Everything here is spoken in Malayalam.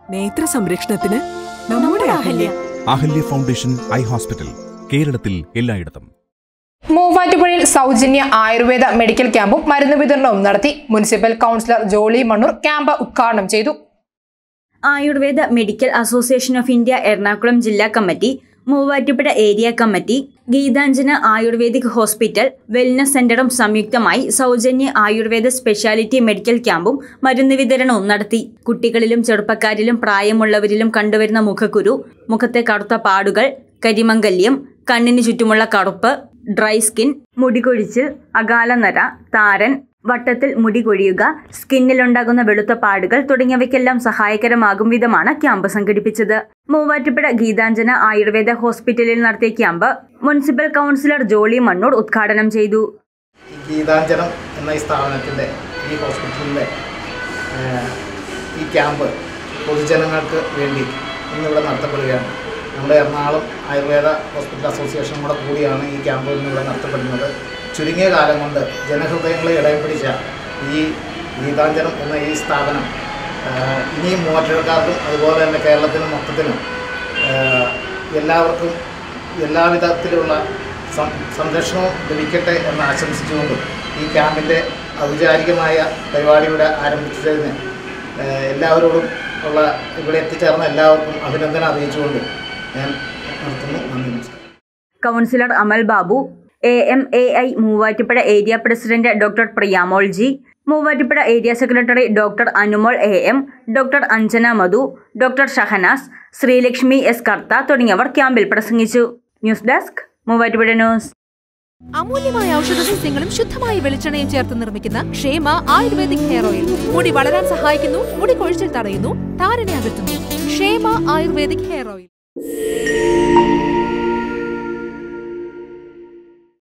നേത്ര സംരക്ഷണത്തിന് നമ്മുടെ Ahalya. Ahalya foundation eye hospital, കേരളത്തിൽ എല്ലായിടത്തും. മൂവാറ്റുപുഴയിൽ സൗജന്യ ആയുർവേദ മെഡിക്കൽ ക്യാമ്പും മരുന്ന് വിതരണവും നടത്തി. Municipal councillor Jolly Mannoor camp ഉദ്ഘാടനം ചെയ്തു. Ayurveda medical association of India Ernakulam ജില്ലാ committee, Muvattupuzha area committee, Geethanjana ayurvedic hospital, wellness സെന്ററും സംയുക്തമായി സൗജന്യ ആയുർവേദ സ്പെഷ്യാലിറ്റി മെഡിക്കൽ ക്യാമ്പും മരുന്ന് വിതരണവും നടത്തി. കുട്ടികളിലും ചെറുപ്പക്കാരിലും പ്രായമുള്ളവരിലും കണ്ടുവരുന്ന മുഖക്കുരു, മുഖത്തെ കറുത്ത പാടുകൾ, കരിമംഗല്യം, കണ്ണിന് ചുറ്റുമുള്ള കറുപ്പ്, ഡ്രൈ സ്കിൻ, മുടികൊഴിച്ചിൽ, അകാലനര, താരൻ, വട്ടത്തിൽ മുടി കൊഴിയുക, സ്കിന്നിലുണ്ടാകുന്ന വെളുത്ത പാടുകൾ തുടങ്ങിയവയ്ക്കെല്ലാം സഹായകരമാകും വിധമാണ് ക്യാമ്പ് സംഘടിപ്പിച്ചത്. മൂവാറ്റുപുഴ ഗീതാഞ്ജന ആയുർവേദ ഹോസ്പിറ്റലിൽ നടത്തിയ camp municipal councillor Jolly Mannoor ഉദ്ഘാടനം ചെയ്തു. ഗീതാഞ്ജനം എന്ന ഈ സ്ഥാപനത്തിൻ്റെ ഈ ഹോസ്പിറ്റലിലെ ഈ ക്യാമ്പ് പൊതുജനങ്ങൾക്ക് വേണ്ടി ഇന്നിവിടെ നടത്തപ്പെടുകയാണ്. നമ്മുടെ എറണാകുളം ആയുർവേദ ഹോസ്പിറ്റൽ അസോസിയേഷനും കൂടെ കൂടിയാണ് ഈ ക്യാമ്പ് ഇന്നിവിടെ നടത്തപ്പെടുന്നത്. ചുരുങ്ങിയ കാലം കൊണ്ട് ജനഹൃദയങ്ങളെ ഇടയം പിടിച്ച ഈ ഗീതാഞ്ജനം എന്ന ഈ സ്ഥാപനം ഇനിയും മൂവാറ്റുപുഴക്കാർക്കും അതുപോലെ തന്നെ കേരളത്തിനും മൊത്തത്തിനും എല്ലാവർക്കും എല്ലാവിധത്തിലുള്ള സംരക്ഷണവും ലഭിക്കട്ടെ എന്ന് ആശംസിച്ചുകൊണ്ട് ഈ ക്യാമ്പിൻ്റെ ഔപചാരികമായ പരിപാടിയുടെ ആരംഭിച്ചതിന് എല്ലാവരോടും ഉള്ള ഇവിടെ എത്തിച്ചേർന്ന എല്ലാവർക്കും അഭിനന്ദനം അറിയിച്ചുകൊണ്ട് ഞാൻ നിർത്തുന്നു. നന്ദി, നമസ്കാരം. Councillor Amal Babu, AMAI Muvattupuzha area president doctor Priyamol ji, Muvattupuzha area secretary doctor Anumol AM, doctor Anjana Madhu, doctor Shahanas, Sreelakshmi S Kartha തുടങ്ങിയവർ ക്യാമ്പിൽ പ്രസംഗിച്ചു. News desk Muvattupuzha news. അമൂല്യമായ ഔഷധസസ്യങ്ങളും ശുദ്ധമായ വെളിച്ചെണ്ണയും ചേർത്ത് നിർമ്മിക്കുന്ന ക്ഷേമ ആയുർവേദിക് ഹെയർ ഓയിൽ മുടി വളരാൻ സഹായിക്കുന്നു, മുടി കൊഴിച്ചിൽ തടയുന്നു, താരനെ അകറ്റുന്നു. ക്ഷേമ ആയുർവേദിക് ഹെയർ ഓയിൽ.